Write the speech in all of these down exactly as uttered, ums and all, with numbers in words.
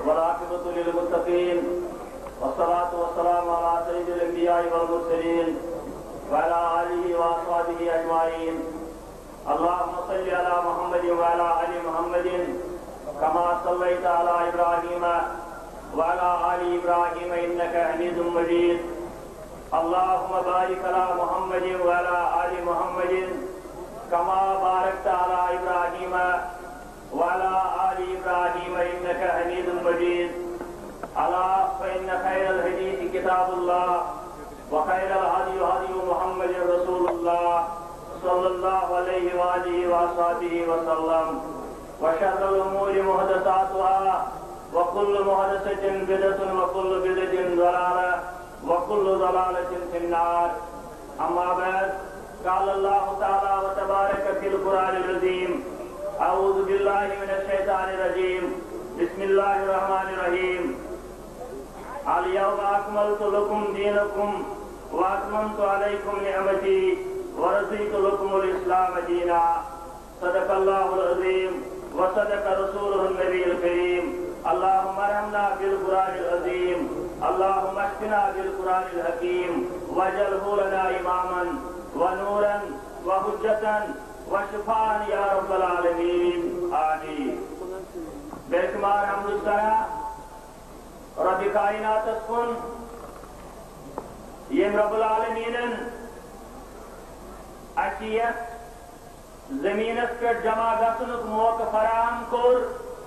والعاقبة للمتقين والصلاة والسلام على سيد الأنبياء والمرسلين وعلى آله وأصحابه أجمعين. اللهم صل على محمد وعلى آل محمد كما صليت على إبراهيم وعلى آل إبراهيم إنك حميد مجيد. اللهم بارك على محمد وعلى آل محمد كما باركت على إبراهيم وعلى آل إبراهيم إنك حميد مجيد. ألا فإن خير الحديث كتاب الله وخير الهدي هدي محمد رسول الله صلى الله عليه وآله وصحبه وسلم. وشر الأمور محدثاتها وكل محدثة بدعة وكل بدعة ضلالة وكل ضلالة في النار. أما بعد، قال الله تعالى وتبارك في القرآن العظيم: أعوذ بالله من الشيطان الرجيم، بسم الله الرحمن الرحيم. اليوم أكملت لكم دينكم وأتممت عليكم نعمتي ورضيت لكم الإسلام دينا. صدق الله العظيم وصدق رسوله النبي الكريم. اللهم ارحمنا بالقرآن العظيم، اللهم اشفنا بالقرآن الحكيم، واجعله لنا إماما ونورا وحجة وشفاء يا رب العالمين. آمين. بے شمار حمد و ثنا رب کائنات کن یم رب العالمین اشیت زمینس پر جمع گژھنُک موقع فراہم کور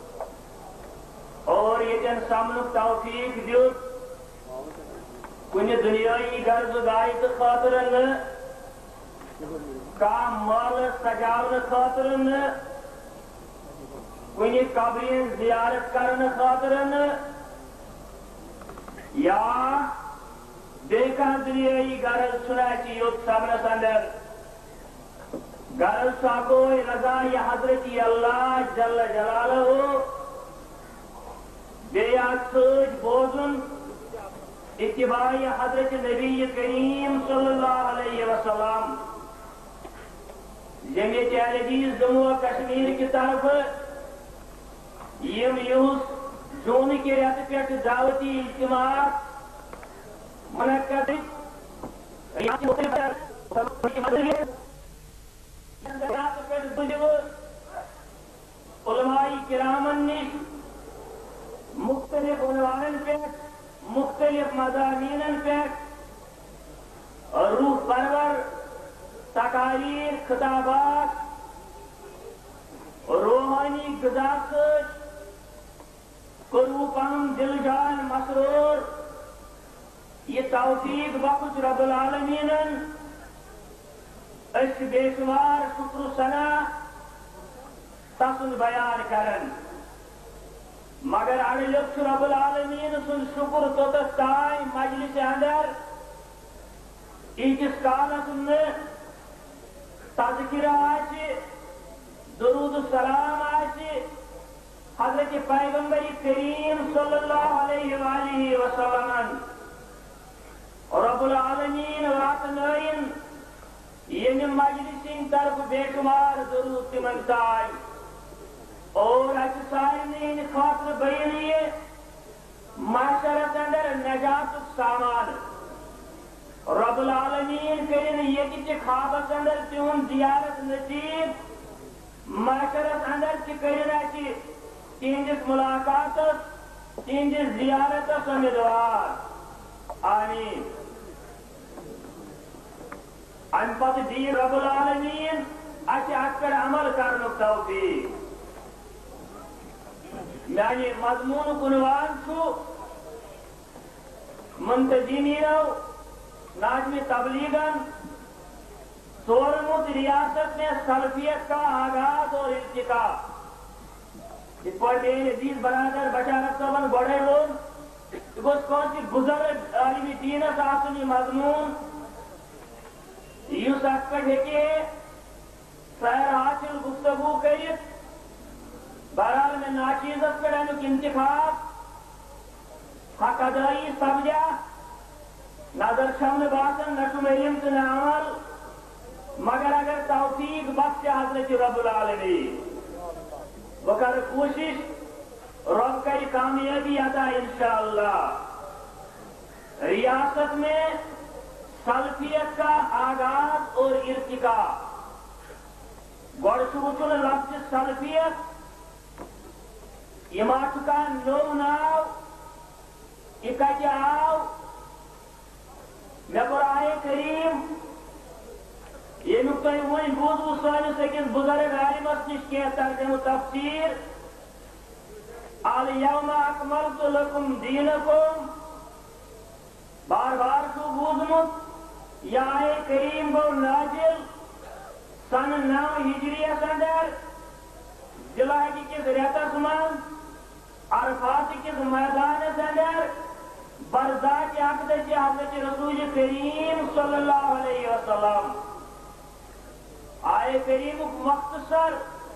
اور یتن سمنُک توفیق دیت. کُنہِ دُنیٲیی غرض غایت خاطر نہٕ، کانٛہہ مٲلہٕ سجاونہٕ خاطر نہٕ، کُنہِ قبرِ زیارت کرنہٕ خاطر نہٕ، یا بیٚیہِ کانٛہہ دُنیٲیی غرض چھُنہٕ اَسہِ یوٚت سبنس اندر. غرض چھُ اکوے رضایہِ حضرت اللہ جل جلالہ، بیٚیہِ اَتھ سۭتۍ بوزُن اتباع حضرت نبی کریم صلی اللہ علیہ وسلم. جمعیت عزیز جموں کشمیر کی طرف یم یہس جون کے رت پہ دعوتی اجتماع منعقد علماء کرامن نش مختلف عنوان پہ مختلف مضامین پہ روح پرور تقاریر خطابات روحانی غذا سۭتۍ کوٚروٕ پنُن دل جان مسرور. یہ توفیق بخش رب العالمینن أسۍ بے شمار شکر و ثنا تسُنٛد بیان کرن. مگر اڑ لُکھ چھُ رب العالمین سُنٛد شکر توٚتس تام مجلس اندر ییٖتِس کالس نہٕ تذکرہ آسہِ، درود السلام آسہِ حضرت پیغمبر کریم صلی اللہ علیہ وآلہ وسلم. رب العالمین واتنائن یعنی مجلس طرف بے شمار درود تمن تام اور اچھا سارنین خاطر بیان یہ معاشرت اندر نجات سامان. رب العالمین کرن یتہِ خوابس اندر تہن زیارت نصیب، معاشرت اندر تہ کرن اَسہِ تہندس ملاقاتس تہندس زیارتس امیدوار. آمین. ام پتہ دی رب العالمین اَسہِ اتھ پٮ۪ٹھ عمل کرنُک توفیق. میانہِ مضموٗنُک عنوان چھُ منتظمیٖنو ناظم تبلیغن ژورمُت ریاست میں سلفیت کا آغاز اور ارتقا. یِتھ پٲٹھۍ میٲنۍ عزیز برادر بشارت صٲبن گۄڈے ووٚن، یہِ گوٚژھ کٲنٛسہِ بُزرگ عالمِ دیٖنس آسُن یہِ مضموٗن یُس اتھ پٮ۪ٹھ ہیٚکہِ سیر حاصل گفتگو کٔرِتھ. بہرحال مےٚ ناچیٖزس پٮ۪ٹھ امیُک انتخاب حق ادٲیی سپدیا. نظر چھم نہٕ باسان نہ چھُم علم تہٕ نہ عمل، مگر اگر توفیق بخشہِ حضرت رب العالمین بہٕ کرٕ کوٗشش رب کری کامیابی عطا انشاءاللہ۔ ریاست میں سلفیت کا آغاز اور ارتقا، گوڑ وچن لفظ سلفیت یہ ما چکا نو ناو یہ کتہ آو مے قرآن کریم یمیک تھی ون بوزو سانس أکس بزرگ عالمس نش کی ترجمہ تفسیر الیوم اکملت لکم دینکم، بار بار چھو بوزمت یہ آئے کریم گو نازل سن نو ہجریس اندر ذوالحجہ کس ریتس من عرفات کس میدانس اندر برذات اقدس حضرت رسول کریم صلی اللہ علیہ وسلم۔ آئے کریم مختصر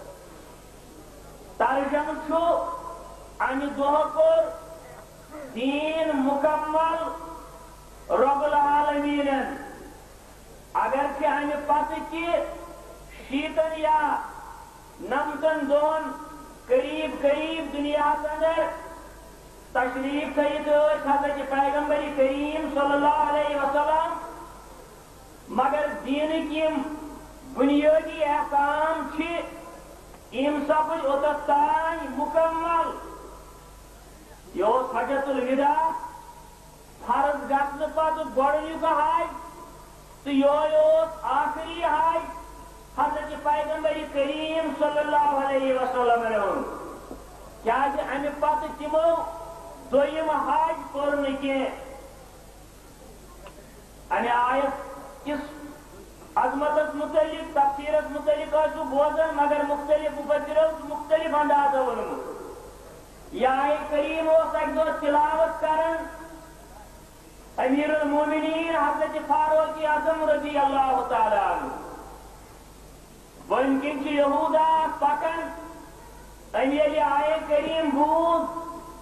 ترجمہ چھو امہ دہ کور دین مکمل رب العالمین، اگرچہ امہ پتہ کہ شیتن یا نمتن دون قریب قریب دنیا اندر تشریف تھیت حضرت پیغمبر کریم صلی اللہ علیہ وسلم، مگر دین کی بنیادی احکام چھ ام سپد اوتت تان مکمل۔ یہ حجت الوداع فرض گھن پتہ گۄڈنیُک حج تو یہ آخری حج حضرت پیغمبر کریم صلی اللہ علیہ وسلم کیا امہ پتہ تمو دویم حج کور نہ امہ آیت کس عظمت متعلق تفسیرس متعلق آسو بوزن، مگر مختلف مفسرو مختلف انداز ونمت۔ یہ آیہ کریم اس اک دو تلاوت کرن امیر المومنین حضرت فاروق اعظم رضی اللہ تعالی عنہ، ون کن یہودا پکن ام یل آیہ کریم بوز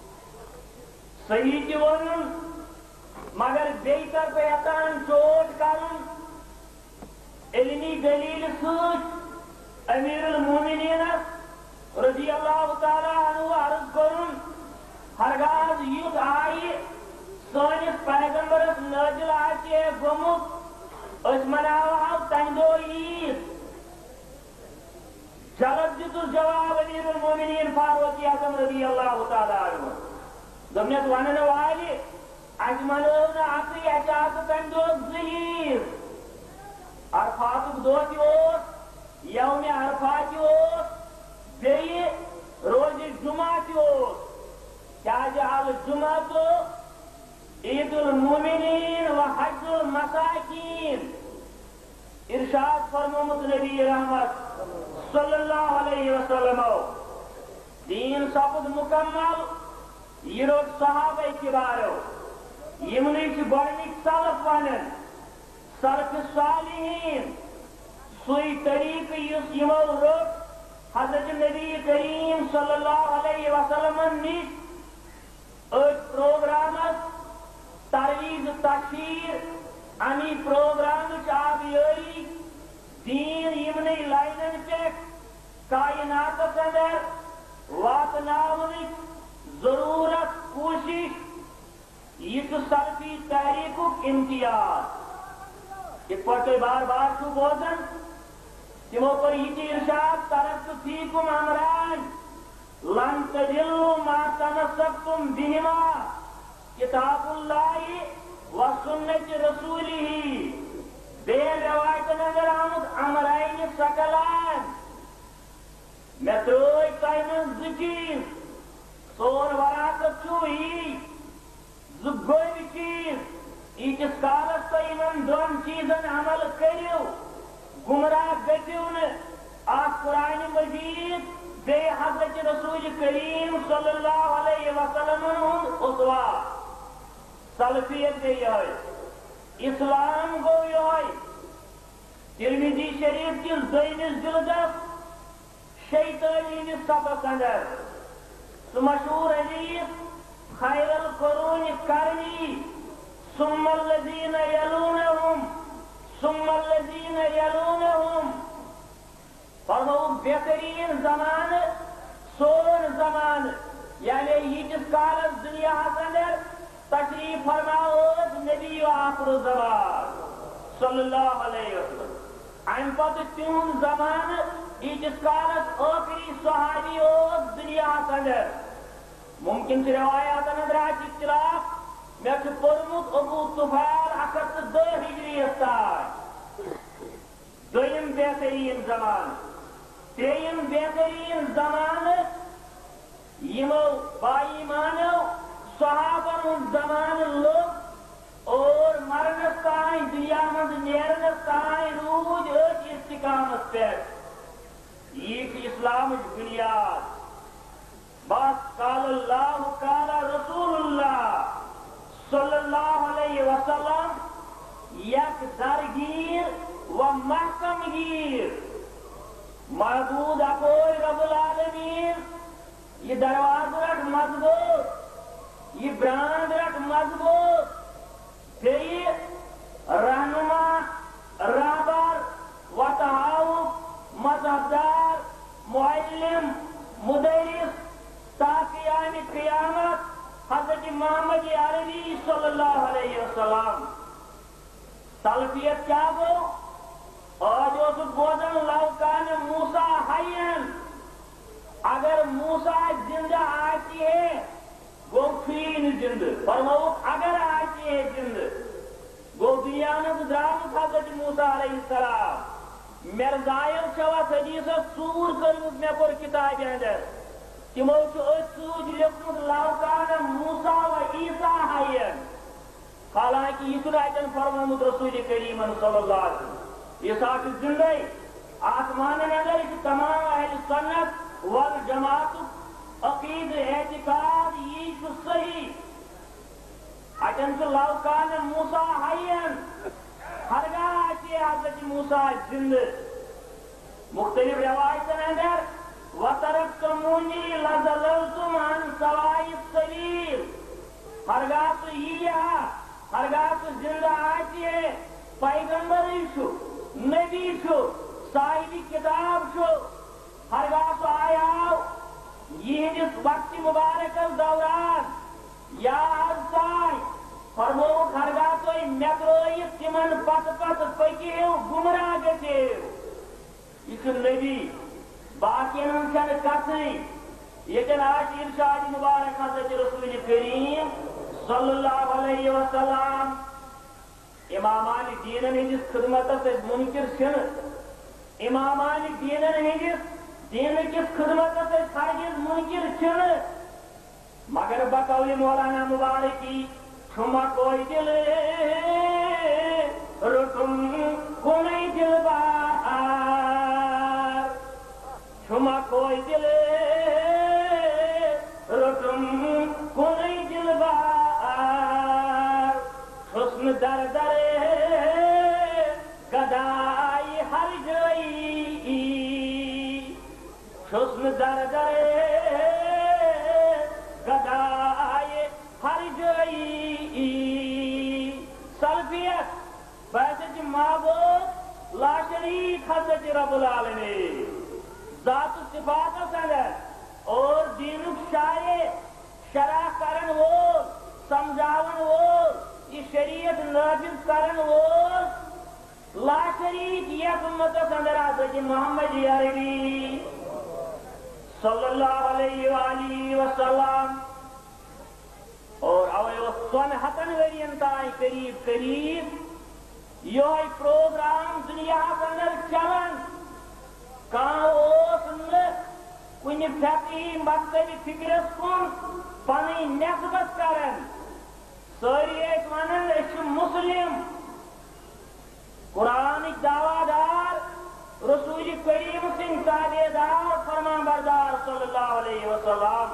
صحیح تہ ون مگر بیٚیہِ طرف ہیکان چوٹ کرن علمی دلیل سۭتۍ امیر المومنینس رضی اللہ تعالی عنہ عرض کرن ہرگاز یُتھ آیہِ سٲنِس پیغمبرس نازل آسہِ ہے گوٚمُت أسۍ مناوہو تمہِ دۄہ عیٖد۔ جلد دِتُس جواب امیر المومنین فاروق اعظم رضی اللہ تعالی عنہ، دوٚپنس ونن والہِ اَسہِ منٲو نہٕ اکٕے، اَسہِ آسہٕ تمہِ دۄہ زٕ عیٖد، عرفاتُک دۄہ تہِ اوس، یومِ عرفہ تہِ اوس، بیٚیہِ روزِ جمعہ تہِ اوس، کیازِ الجمعہ عید المومنین و حج المساکین۔ ارشاد فرمومت نبی رحمت صلی اللہ علیہ وسلم دین سپد مکمل یہ روز صحابہ کبارو یمنی چھ گۄڈنِکۍ سلف ونن سلف صالحین سوی طریقہ یس یمو روٹ حضرت نبی کریم صلی اللہ علیہ وسلم نش ات پروگرامس ترویج تشہیر امی پروگرام آبیاری دین یمنی لائنن پہ کائنات اندر واتناونٕچ ضرورت کوشش یہ تو سلفی تحریکُک امتیاز۔ یِتھ پٲٹھۍ تُہۍ بار بار چھُو بوزان تمو کوٚر یہِ تہِ ارشاد ترکت فیکم امران لن تضلوا ما تمسکتم بہما کتاب اللہ و سنت رسولہ۔ بیٚیَن روایتن اندر آمُت امرین سکلان، مےٚ ترٛٲے تۄہہِ منٛز زٕ چیٖز، سون وراثت چھُ یی زٕ گوٚبۍ چیٖز، ییٖتِس کالس تُہۍ یِمن دۄن چیٖزن عمل کٔرِو گمراہ گژھِو نہٕ۔ اکھ قرآن مجید بیٚیہِ حضرت رسول کریم صلی اللہ علیہ وسلم ہُنٛد اُسوا۔ سلفیت گٔے یِہوٚے، اسلام گوٚو یِہوٚے۔ ترمذی شریف کِس دوٚیمِس جلدس شیطٲنِمِس صفس اندر سُہ مشہوٗر حدیث خیر القرون قرنی ثم الذین یلونہم ثم الذین یلونہم، فرموُکھ بہترین زمانہ سون زمانہ، یعنی ییتِس کالس دُنیاہس اندر تشریف فرما اوس نبی آخر الزمان صلی اللہ علیہ وسلم. امہ پتہٕ تِہُنٛد زمانہٕ ییتِس کالس ٲخری صحابی اوس دُنیاہس اندر. ممکن چھِ روایاتن اندر آسہِ اختلاف. مےٚ چھُ پوٚرمُت ابوٗ طُفیل اکھ ہتھ تہٕ دہ ہجریَس تام. دوٚیِم بہتریٖن زمانہٕ. ترٛیٚیِم بہتریٖن زمانہٕ یِمو باایمانو صحابن ہُنٛد زمانہٕ لوٚگ اور مرنس تام دُنیا منٛز نیرنس تام روٗدۍ أتھۍ استقامس پٮ۪ٹھ. یی چھِ اسلامٕچ بُنیاد. بس قال اللہ قال رسول اللہ صلی اللہ علیہ وسلم یک درگیر و محکم گیر. محبود اکوئی رب العالمین یہ دروازہ رکھ مضبوط, یہ براند رکھ مضبوط. پھر رہنما رہبر وتعاوق مذہبدار معلم مدرس تاکہ یعنی قیامت حضرت محمد عربی صلی اللہ علیہ وسلم. سلفیت کیا گو؟ آج اس بوزن لو کان موسیٰ حیّن, اگر موسیٰ زندہ آتی ہے گو فین زندہ. فرموک اگر آتی ہے زندہ گو دنیا میں درامت حضرت موسیٰ علیہ السلام. مرزائل شوات حدیث سور کرمت میں پر کتاب اندر تمو سوچ لیکھمت لو کان موسیٰ و عیسیٰ حیّن. حالانکہ یہ سنائیتن فرموت رسول کریم صلی اللہ علیہ وسلم عیسیٰ کی زندگی آسمان اندر اس تمام اہل سنت والجماعت عقید اعتقاد یہ چھو صحیح. اچھن سے لو کان موسیٰ حیّن ہرگاہ آتی ہے حضرت موسیٰ زندہ. مختلف روایتن اندر وَتَرَكْتُمُونِي لَضَلَلْتُمْ عَنْ سَوَاءِ السَّبِيلِ. ہرگاہ تو یہ ہرگاہ تو زندہ آتی ہے پیغمبر چھو نبی چھو صاحب کتاب چھو. ہرگاہ تو آیا یہ جس وقت مبارک دوران یا عرصائی فرموک ہرگاہ تو متروئی تمن پت پت پکیو گمراہ گژھیو. یہ چھو نبی باقی انسان کسی لیکن آج ارشاد مبارک حضرت رسول کریم صلی اللہ علیہ وسلم امامان دینن ہندس خدمت سے منکر چھن. امامان دینن ہندس دین کس خدمت سے ہرگز منکر چھن. مگر بقول مولانا مبارکی چھما کوئی دل رٹم کونی دل بار, چھما کوئی دل رٹم کونی دل بار. حسن در در گدائی ہر جائی, حسن در در گدائی ہر جائی. سلفیت بحث معبود لا شریک حضرت رب العالمین ذات و صفات اندر اور دین شائع شرح کرن وول سمجھاون وول یہ شریعت نافذ کرن وول لا شریک یک امت اندر حضرت محمد عربی صلی اللہ علیہ وآلہ وسلم. اور اوے سن ہتن ورین تائیں قریب قریب یہ پروگرام دنیا اندر چلن. کہاں اوس نہ کن فقی مکتبی فکرس کن پنی نسبت کرن. ساری ایک ونن اس مسلم قرآنک دعویٰ دار رسول کریم سنگھ تابع دار فرمان بردار صلی اللہ علیہ وسلم.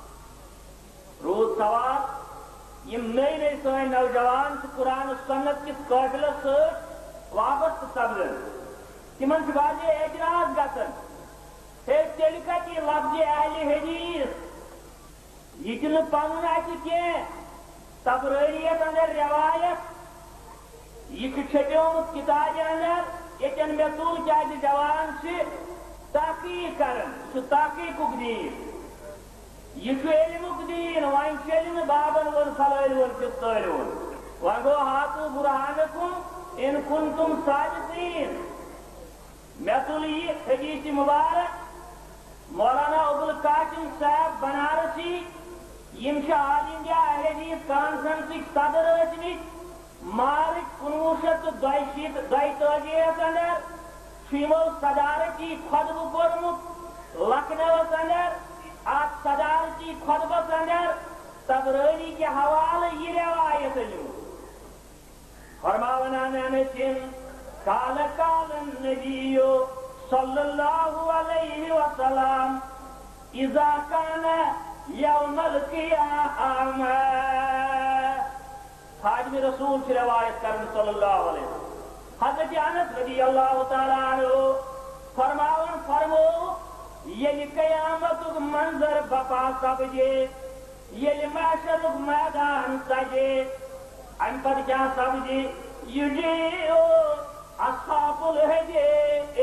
روز سوال یہ نئی نئی سوئے نوجوان سے قرآن و سنت کس قافلس سۭتۍ وابستہ سپدن. تمن سے واضح اعتراض گژھان ہے تیل کتہ یہ لفظ اہل حدیث یہ تہ پن آسہ کینٛہہ. تبرٲریت اندر روایت یہ چھپیومت کتاب اندر یتن مے تل کیازِ جوان سے تحقیق کرن سہ تحقیقک دین. یہ علمک دین وائن چلن بابن ون فلائل ون پستائل ون وائن گو ہاتو برہانکم ان کنتم صادقین میں تلی حدیث مبارک مولانا ابوالقاسم صاحب بنارسی یم آل انڈیا حدیث کانفرنسک صدر ٲسمٕتۍ مارچ کنوہ شیت دۄیہِ تٲجییس اندر یمو صدارتی خطبہ کوٚرمُت لکھنؤس اندر ات صدارتی خطبس اندر تبرانی کے حوالے یہ روایت فرماونا نسیم قال قال النبی صلی اللہ علیہ وسلم اذا كان یوم القیامہ حاجم رسول کی روایت کرن صلی اللہ علیہ وسلم حضرت انس رضی اللہ تعالیٰ عنہ فرماون فرمو یل قیامت منظر بپا سپدے یل محشر میدان سجے ام پتہ کیا سپدے یجیو اصحاب الحدیث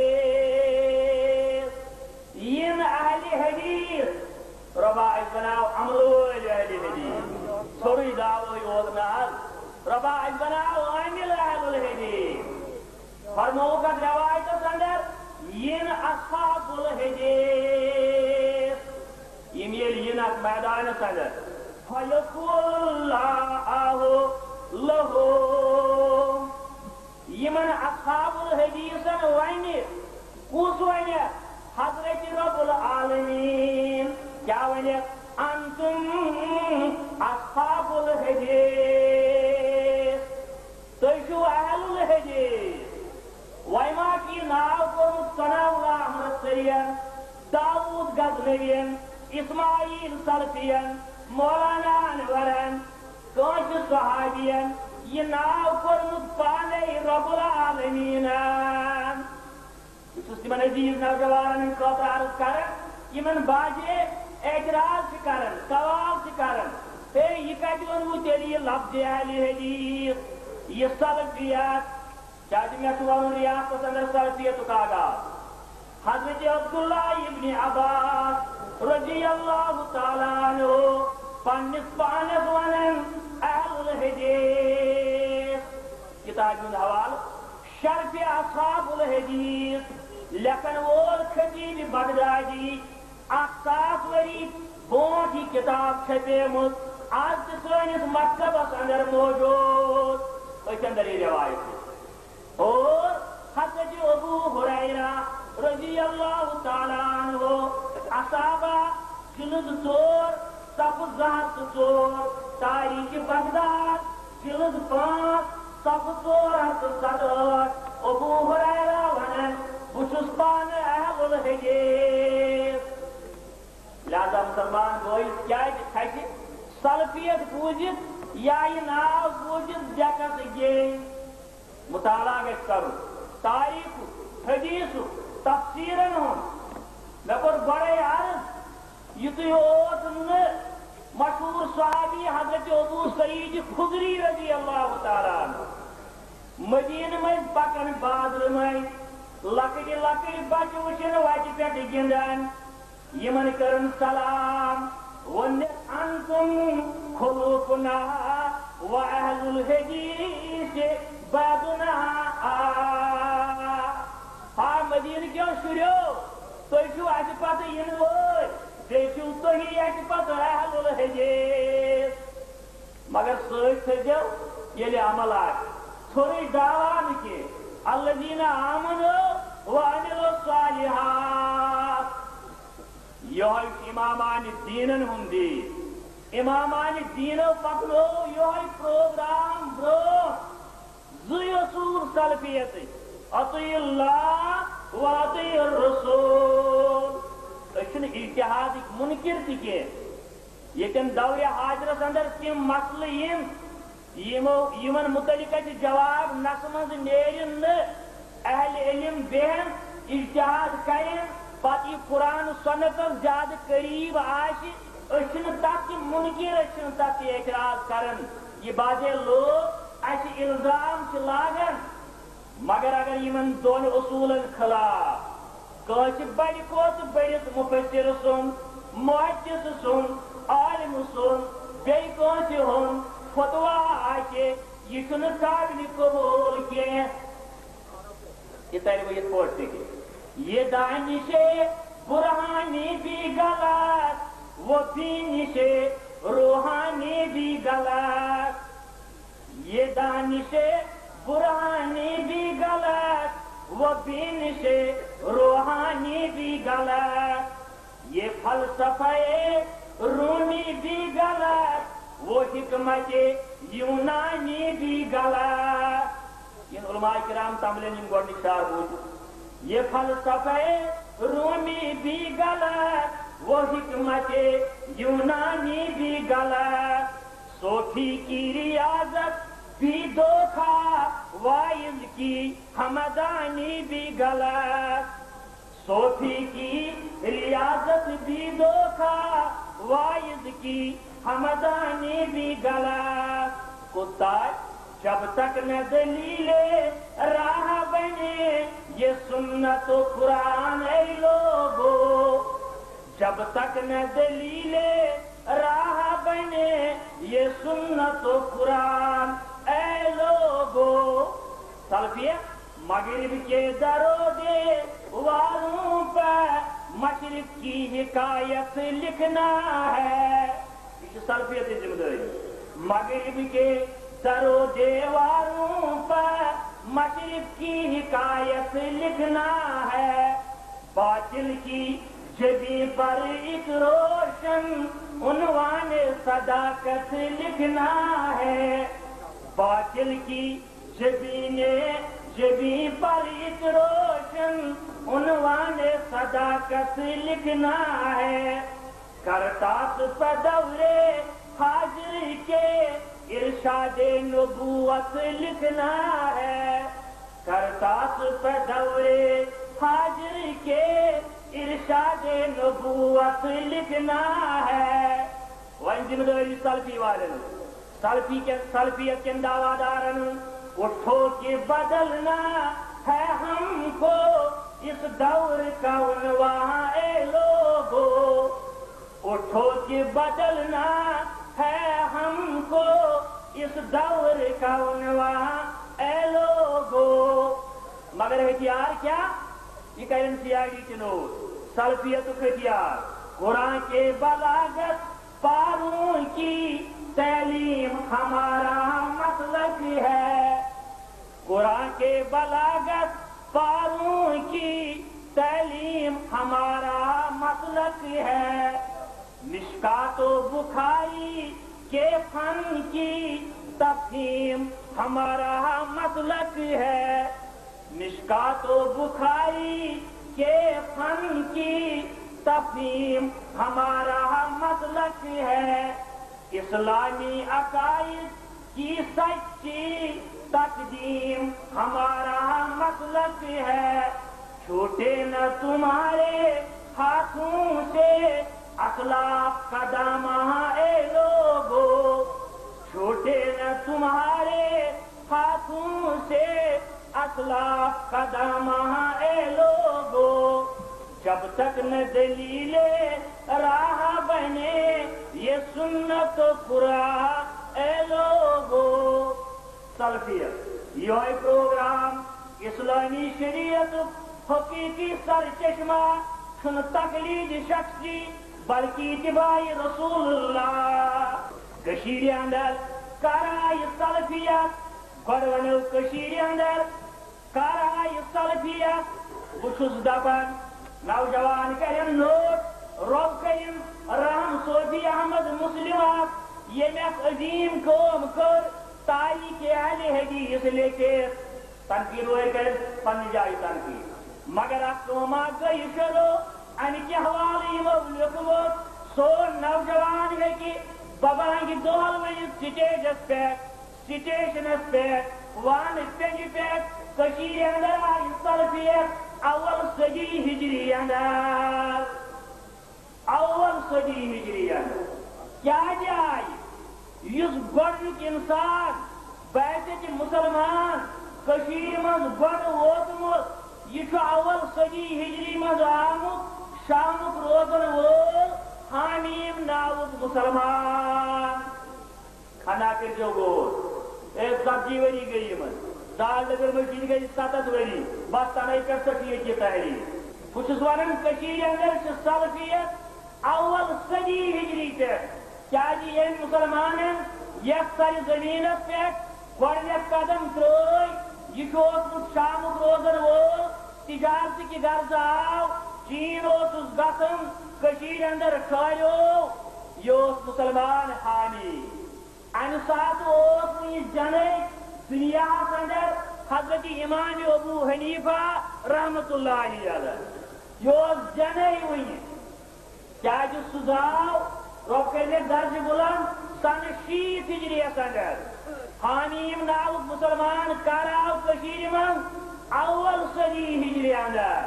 ین اہل حدیث رباعی بناو عملو اہل حدیث سوری دعوی اوزنال رباعی بناو عمل اہل الحدیث فرمو کا روایت اندر ین اصحاب الحدیث یم یل ینک میدان اندر فیقول اللہ لہو یمن اصحاب الحدیث ون کس ون حضرت رب العالمین کیا ون انتم اصحاب الحدیث تیشو اہل الحدیث ویما کی ناو کورمت ثناء اللہ احمد سرین داود غزنوین اسماعیل سلفین مولانا انورن کانچ صحابین یہ ناو کورمت پانے رب العالمین اس تمن عزیز نوجوانن خاطر عرض کرن یمن باجے اعتراض کرن سوال کرن ہے یہ کتہ ونو تیلی لفظ اہل حدیث یہ سلفیت چاہتے میں سوال ریاست اندر سلفیت کا آغاز حضرت عبداللہ ابن عباس رضی اللہ تعالیٰ عنہ پنس پانس ونن اہل الحدیث کتاب من حوال شرف اصحاب الحدیث لیکن وول خطیب بغدادی اقصاص وری بونٹ ہی کتاب چھپے مت آج سونس مکتبس اندر موجود اس اندر یہ روایت اور حضرت ابو ہریرہ رضی اللہ تعالیٰ عنہ اصحابہ جلد ژور صف زہت ژور تاریخ بغداد جلد پانچ صف ژور ہتھ ستہٹھ ابو ہریرہ ونن بچس پانے اہل الحدیث لہذا مسلمان گوئی کیا کھچہ سلفیت بوزت یا یہ ناو بوزت جکس گئی مطالعہ گژھِ کرُن تاریخ حدیث تفسیرن ہُنٛد مےٚ کوٚر گۄڈے عرض یُتُے اوس نہٕ مشہوٗر صحابی حضرت ابو سعید خدری رضی اللہ تعالیٰ عنہ مدینہ منٛز پکان بازرٕ منٛز لۄکٕٹۍ لۄکٕٹۍ بچہٕ وٕچھن وتہِ پٮ۪ٹھ گِنٛدان یمن کٔرٕن سلام ووٚننکھ انتم خلوقنا و اہل الحدیث بعدنا ہا مدینہ کیو شُریو تُہۍ چھِو اَسہِ پتہٕ یِنہٕ وٲلۍ بیٚیہِ چھِو تُہی اَسہِ پتہٕ اہل الحدیث مگر سۭتۍ تھٲیزیو ییٚلہِ عمل آسہِ ژھوٚرُے دعوا نہٕ کینٛہہ الذین آمنوا وعملوا الصالحات یہوے امامان دینن ہُنٛد دیٖن امامان دیٖنو پکنو یہوے پروگرام برونٛٹھ زٕے اصوٗل سلفیتٕکۍ اطیع اللہ و اطیع الرسول أسۍ چھِنہٕ اجتہادٕکۍ مُنکر تہِ کینٛہہ ییٚتٮ۪ن دورِ حاضرس اندر تِم مسلہٕ یِن یمو یمن متعلق اتہِ جواب نسہٕ منٛز نیرِ نہٕ اہل علم بیہن اجتہاد کرن پتہٕ یہِ قرآن سنتس زیادٕ قریب آسہِ أسۍ چھِنہٕ تتھ تہِ مُنکر أسۍ چھِنہٕ تتھ تہِ اعتراض کران یہ بازے لوگ اَسہِ الزام چھِ لاگان مگر اگر یمن دون اصوٗلن خلاف کٲنٛسہِ بڑِ کھۄتہٕ بٔڑِس مُفسِر سُنٛد محدث سن عالم سن بیٚیہِ کٲنٛسہِ ہُنٛد فتوا آسہِ یہِ چھُنہٕ قابلِ قبوٗل کینٛہہ یہ ترِ وۄنۍ یِتھ پٲٹھۍ تہِ یہ دانش برہانی بھی غلط وہ بینش روحانی بھی غلط یہ دانش برہانی بھی غلط وہ بینش روحانی بھی غلط یہ فلسفہ رومی بھی غلط وہ حکمت یونانی بھی غلط یہ علماء کرام تملین ان گوڑنی شار بوجھ یہ فلسفہ رومی بھی غلط وہ حکمت یونانی بھی غلط صوفی کی ریاضت بھی دھوکا وائز کی ہمدانی بھی غلط صوفی کی ریاضت بھی دھوکا وائز کی ہمدانی بھی غلط کتا جب تک نہ دلیل راہ بنے یہ سنت و قرآن اے لوگو جب تک نہ دلیل راہ بنے یہ سنت و قرآن اے لوگو سلفیہ مغرب کے درودے والوں پر مشرق کی حکایت لکھنا ہے یہ سلفیت ذمہ داری مغرب کے درو دیواروں پر مشرق کی حکایت لکھنا ہے باطل کی جبیں پر ایک روشن عنوان صداقت لکھنا ہے باطل کی جبیں جبیں پر ایک روشن عنوان صداقت لکھنا ہے کرتاس پر دورے حاضر کے ارشاد نبوت لکھنا ہے کرتاس پر دورے حاضر کے ارشاد نبوت لکھنا ہے وہیں ذمہ داری سلفی والن سلفی کے سلفیت کے دعویٰ دارن اٹھو کہ بدلنا ہے ہم کو اس دور کا عنوان اے لوگو اٹھو کہ بدلنا ہے ہم کو اس دور کا عنوان اے لوگو مگر ہتھیار کیا یہ کہیں سیاگی چنور سلفیت ہتھیار قرآن کے بلاغت پاروں کی تعلیم ہمارا مسلک ہے قرآن کے بلاغت پاروں کی تعلیم ہمارا مسلک ہے مشکات و بخاری کے فن کی تفہیم ہمارا مسلک ہے مشکات و بخاری کے فن کی تفہیم ہمارا مسلک ہے اسلامی عقائد کی سچی تقدیم ہمارا مسلک ہے چھوٹے نہ تمہارے ہاتھوں سے اخلاق کا دامہ اے لوگو چھوٹے نہ تمہارے ہاتھوں سے اخلاق کا دامہ اے لوگو جب تک نہ دلیل راہ بنے یہ سنت قرآن اے لوگو سلفیت یہ پروگرام اسلامی شریعت حقیقی سرچشمہ چھن تقلید شخصی بلکہ اتباع رسول اللہ کشیر اندر کرائے سلفیت گڑونو کشیر اندر کرائے سلفیت بچھس دپان نوجوان کرن نوٹ رب کریم رحم صوفی احمد مسلمات یمس عظیم قوم کر تاریخ اہل حدیث لیکن تنقید ہوئے کر پن جائے تنقید مگر اک قوما گئی شروع ان کے حوالے یمو لکھمت سون نوجوان ہے کہ ببانگ دول ونس سٹیجس پہ سٹیشنس پہ وان پنج پہ کشیر اندر آئی سلفیت اول صدی ہجری اندر اول صدی ہجری اندر کیا جائے یس گوڑنک انسان بیتک مسلمان کشیر مز گوڑ ووتمت یہ اول صدی ہجری مز آمت شامک روزن وول حامیم ناوک مسلمان کھانا کر جو گور ایک سبزی وری گئی من دال نگر مسجد گئی ستت وری بس تنائی کر سکیے کی تحریر کچھ ونان کشیر اندر سے سلفیت اول صدی ہجری تے کیا جی این مسلمانن یک سر زمین پہ گوڑنیت قدم تروئی یہ اوسمت شام روزن وول تجارت کی غرض آو چین اوسس گژھن کشیر اندر ٹھہریو یہ اوس مسلمان حامی امہ سات اوس یہ جنے دنیا اندر حضرت امام ابو حنیفہ رحمت اللہ علیہ یہ اوس جنے ون کیا جو سزاو رب کرنے درج بلند سن شیت ہجریت اندر حامیم ناوک مسلمان کراو کشیر من اول صدی ہجری اندر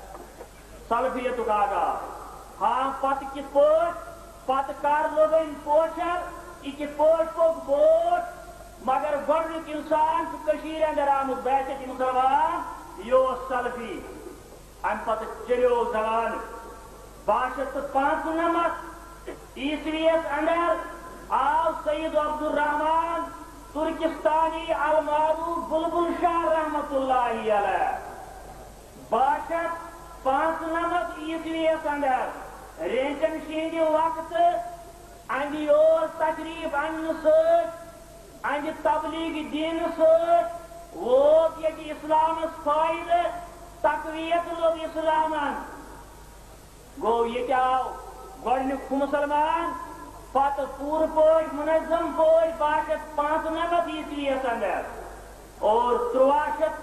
سلفیت کا ہاں پت کت پوٹ پت کر لوگن پوچھر یہ کت پوٹ پوک بوٹ مگر گۄڈنیُک انسان چھُ کشیر اندر آمت بیعت مسلمان یہ اوس سلفی ام پتہ چلیو زمان باہ شیت تو پانچ نمت عیسویس اندر آو سید عبد الرحمان ترکستانی المعروف بلبل شاہ رحمت اللہ علیہ باہ شیت پانچ نمت عیسویس اندر رینچن شہند وقت اندی اور تشریف ان سچ اندی تبلیغ دین سچ ووت یہ اسلام فائدہ تقویت لوگ اسلامن گو یہ کیا گۄڈنیُک مسلمان پتہ پور پوٹ منظم پوٹ باہ شیت پانچ نمت عیسویس اندر اور ترواہ شیت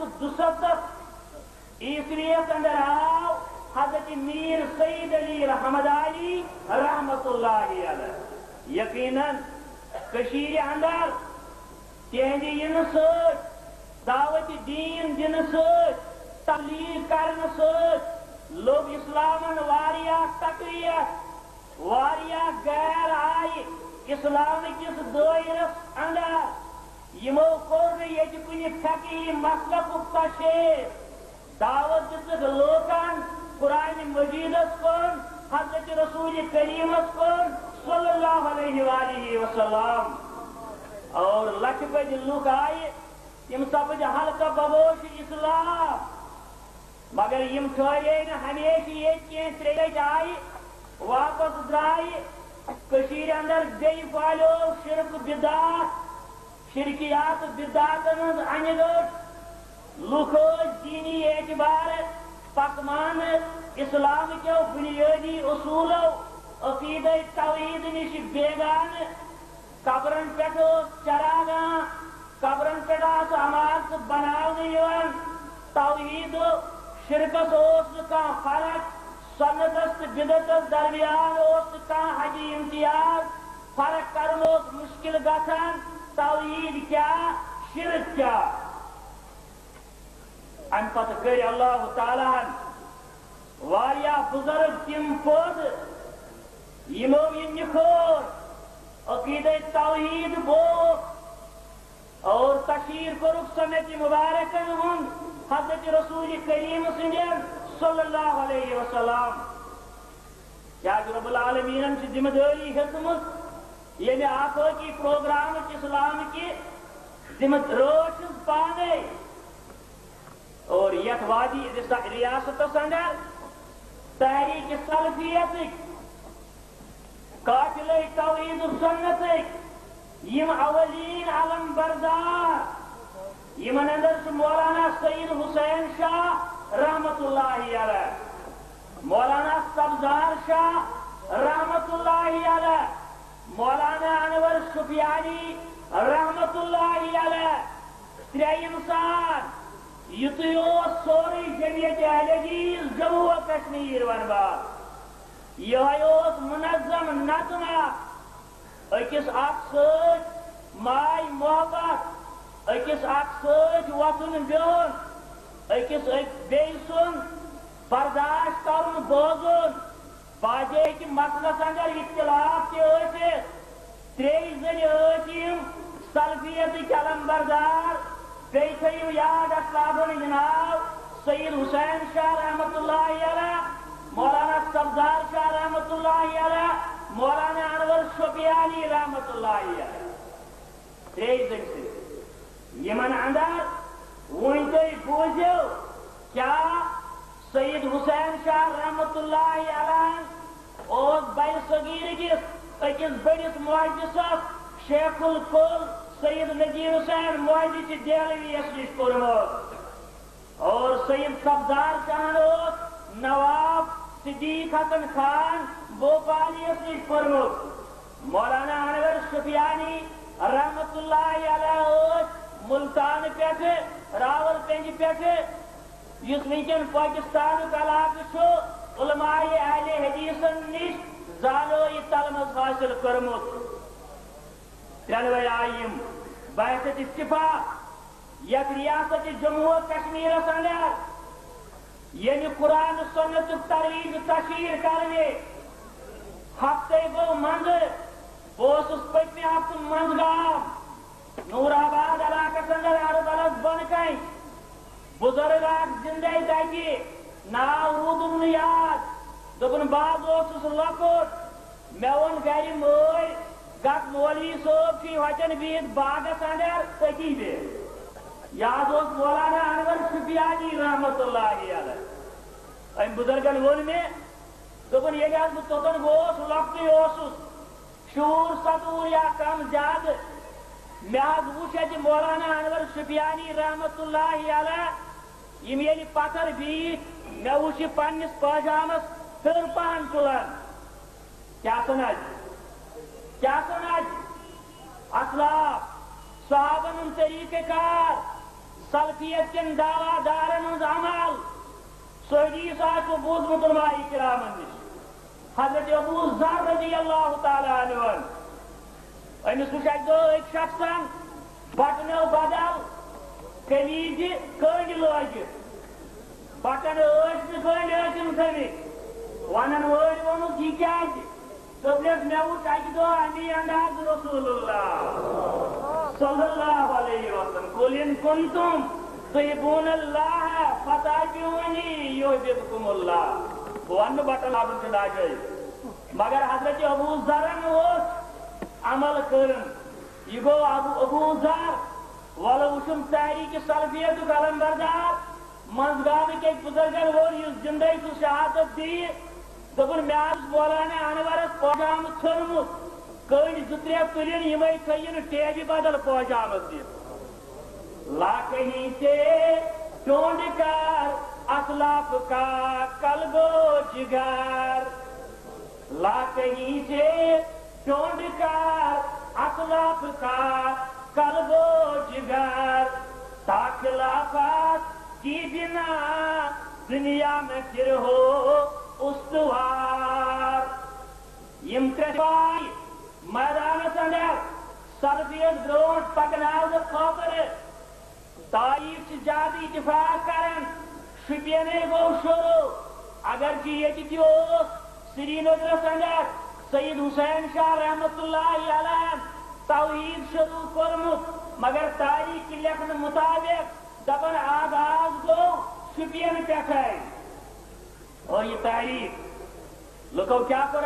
دُستتھ عیسویس اندر آو حضرت میر سید علی رحمد علی رحمت اللہ علیہ یقیناً کشیر اندر تہندِ ین سچ دعوت دین دن سچ تبلیغ کرن سچ لوگ اسلامن واریاہ تقویت واریاہ غیر آئی اسلام کس دائرس اندر یمو کور یہ کن فقی مسلک تشہیر دعوت دتک لوکن قرآن مجیدس کن حضرت رسول کریمس کن صلی اللہ علیہ وآلہ وسلم اور لچھ بج لوک آئے یم سپد حلقہ ببوش اسلام مگر یم ٹھہرے نا ہمیشہ یہ کی تریج آئی واپس درائے کشیر اندر گئی پالو شرک بدعت شرکیات بدعتن ان گٹ لوکو دینی اعتبار پکمان اسلام کے بنیادی اصولو عقیدہ توحید نش بیگان قبرن پہ چراغاں قبرن پہ عمارت بناون توحید شرکس کان فرق سنتس بدعتس درمیان کان حجی امتیاز فرق کرن مشکل گژھان توحید کیا شرک کیا ام پتہ کر اللہ تعالیٰ واریاہ بزرگ تم پود یمو یہ نکھور عقیدہ توحید بو اور تشہیر کورک سنت مبارکن ہن حضرت رسول کریم سندین صلی اللہ علیہ وسلم کیا رب العالمین سے ذمہ داری ہیتمت یعنی آخو کی پروگرام اسلام کی ذمہ روش پانے اور یت وادی ریاست اندر تحریک سلفیت قافلہ توحید سنت یم اولین علم بردار یمن اندر سے مولانا سید حسین شاہ رحمت اللہ علیہ مولانا سبزار شاہ رحمت اللہ علیہ مولانا انور سفیانی رحمت اللہ علیہ ترے انسان یتو سوری جمعیت اہل حدیث جموں و کشمیر ونبار یہ منظم نظمہ اکس اخ سچ مائی محبت اکس اخ سچ وطن بہن اکس بیٚیہِ سُنٛد برداشت کرن بوزن باجے کہ مسلس اندر اختلاف تہ ٲسِتھ ترٛیٚیہِ زنہِ ٲسۍ یِم سلفیتٕکۍ علم بردار بیٚیہِ تھٲیِو یاد اَتھ صاحبن یہِ ناو سید حسین شاہ رحمت اللہ علیہ مولانا سبزار شاہ رحمت اللہ علیہ مولانا انور شوقیانی رحمت اللہ علیہ تریز سے یمن اندر ون تھی بوزو کیا سید حسین شاہ رحمت اللہ علیہ اور بڑ صغیر کس اکس بڑس محدثس شیخ الکل سید نذیر حسین محدث دہلوی اس نش پورمت اور سید سبزار شاہ نواب صدیق حسن خان بھوپالی اس نش پورمت مولانا انور شوقیانی رحمت اللہ علیہ ملتان پہ راول پنج پہ اس ونکن پاکستان علاقہ علماء اہل حدیثن نش زالو یہ تعلیم حاصل کرمت ترنوے آئیم بعثت اتفاق یک ریاست جموں کشمیر اندر یعنی قرآن سنت ترویج تشہیر کرنے ہفتے گو منز بہت پتمہ ہفتہ منزگام نور آباد علاقہ اندر عرب الگ بن کن بزرگ زندہ تھی ناو رودم یاد دپن باز اوسس لکٹ مے ون گر مول گت مولوی صوب کی ہوچن بہت باغس اندر تتی بے یاد اوس مولانا انور شوقیانی رحمت اللہ علیہ ام بزرگن ون میں دپن ییٚلہِ حظ بہٕ توٚتن گوس لۄکٹُے اوسُس شعور سطور یا کم زیادٕ مے حظ وُچھ اتہِ مولانا انور شوقیانی رحمت اللہ علیہ یم ییٚلہِ پتھر بیٖٹھ مے وُچھ یہِ پننِس پٲجامس پھِر پہن تُلان کیٛاہ سمجھ کیٛاہ سمجھ اسلاف صحابن ہُنٛد طریقہ کار سلفیت کٮ۪ن دعوا دارن ہُنٛد عمل سُہ حدیث آسوٕ بوٗزمُت علماء کرامن نِش حضرت ابو ذر رضی اللہ تعالیٰ عنہ أمس وُچھ اکہِ دۄہ أکۍ شخصن بٹنو بدل قمیٖضہِ کٔنٛڈۍ لٲگِتھ بٹن ٲسۍ نہٕ کٔنٛڈۍ ٲسِم تھٲومٕتۍ ونن وٲلۍ ووٚنُکھ یہِ کیٛازِ دوٚپنَس مےٚ وُچھ اکہِ دۄہ امی انداز رسول اللہ صلی اللہ علیہ وسلم قل ان کنتم تحبون اللہ فتابعونی یحببکم اللہ بہٕ ونہٕ بٹن لاگُن چھُ ناجٲیز مگر حضرت ابو ذرن اوس عمل کرن یہ گو ابو ابو ذر ولو وچھم تحریک سلفیتُک علمبردار منزگامٕکۍ أکۍ بزرگن ووٚن یُس زندے چھُ شہادت دِیہِ دوٚپُن مےٚ حظ مولانا انورس پٲجامہٕ ژھیوٚنمُت کٔنٛڈۍ زٕ ترٛےٚ تُلِنۍ یِمے تھٲیِن ٹیبہِ بدل پٲجامس دِتھ لا کہیں سے ڈھونڈ کر اسلاف کا قلب و جگر لا کہیں سے ڈھونڈ کر اسلاف کا قلب و جگر تا خلافت کی بنا دنیا میں پھر ہو استوار یم ترٛےٚ میدانس اندر سلفیت برونٛٹھ پکناونہٕ خٲطرٕ تاریخ سے زیادہ اتفاق کرن شپینے گو شروع اگرچہ ییٚتہِ تہِ اوس سری نگرس اندر سید حسین شاہ رحمت اللہ علیہ توحید شروع کورمت مگر تاریخ کی لکھن مطابق دپن آغاز گو شپین پہ اور یہ تاریخ لوگوں کیا کر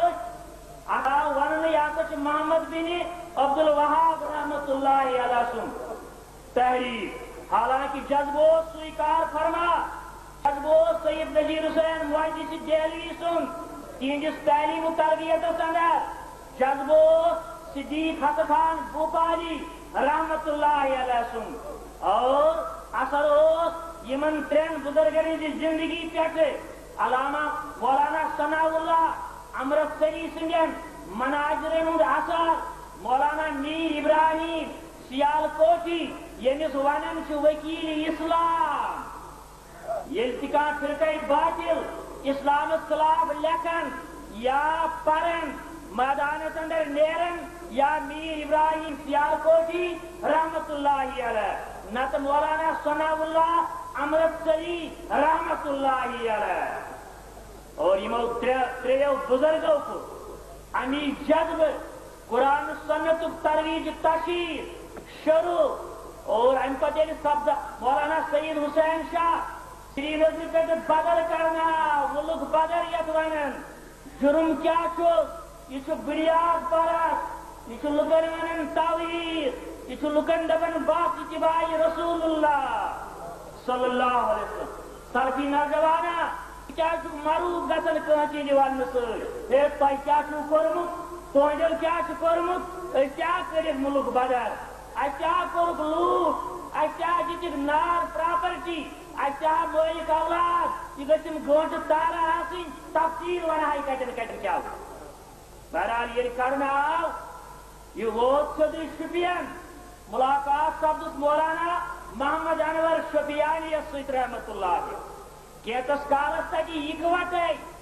آؤ ون یہ محمد بن عبد الوہاب رحمت اللہ علیہ سن تحریک حالانکہ جذبو سویکار فرما جذبو سید نذیر حسین محدث دہلوی سن تہندس تعلیم و تربیتس اندر جذبو صدیق حسن خان بھوپالی رحمت اللہ علیہ سن اور اثر اوس یمن ترین بزرگن ہندِ زندگی پہ علامہ مولانا ثناء اللہ امرتسری سندین مناظرن ہند اثر مولانا میر ابراہیم سیال کوٹی یمس ونان وکیل اسلام یل تہ فرقہ باطل اسلامس خلاف لکھن یا پرن میدانس اندر نیرن یا میر ابراہیم سیال کوٹی رحمت اللہ علیہ نت مولانا ثناء اللہ امرتسری رحمت اللہ علیہ اور یمو تریو بزرگو کو امی جذب قرآن سنت ترویج تشہیر شروع اور ام پتہ سبز مولانا سید حسین شاہ سری نگر پہ بدر کرنا ملک بدر یت ونان جرم کیا یہ بنیاد پرست یہ لکن ونان توحید یہ لکن دپان بس اتباع رسول اللہ صلی اللہ علیہ وسلم سلفی نوجوانا کیا معروف گژھان کٲنٛسہِ وننہٕ سۭتۍ ہے تۄہہِ کیٛاہ چھُو کوٚرمُت تُہنٛدیو کیٛاہ چھُ کوٚرمُت أسۍ کیٛاہ کٔرِکھ مُلک بدر اَسہِ کیٛاہ کوٚرُکھ لوٗٹ اَسہِ کیٛاہ دِتِکھ نار پراپرٹی اَسہِ کیٛاہ مٲلِک اولاد یہِ گٔژھ یِم گٲنٛٹہٕ تارا آسٕنۍ تفصیٖل ونہا یہِ کتٮ۪ن کتٮ۪ن کیٛاہ اوس بہرحال ییٚلہِ کڑنہٕ آو یہِ ووت سیوٚدُے شُپین مُلاقات سپدُس مولانا محمد انور شفیانی یس سۭتۍ رحمتہ اللہ کینٛژس کالس تتہِ اِکوٹے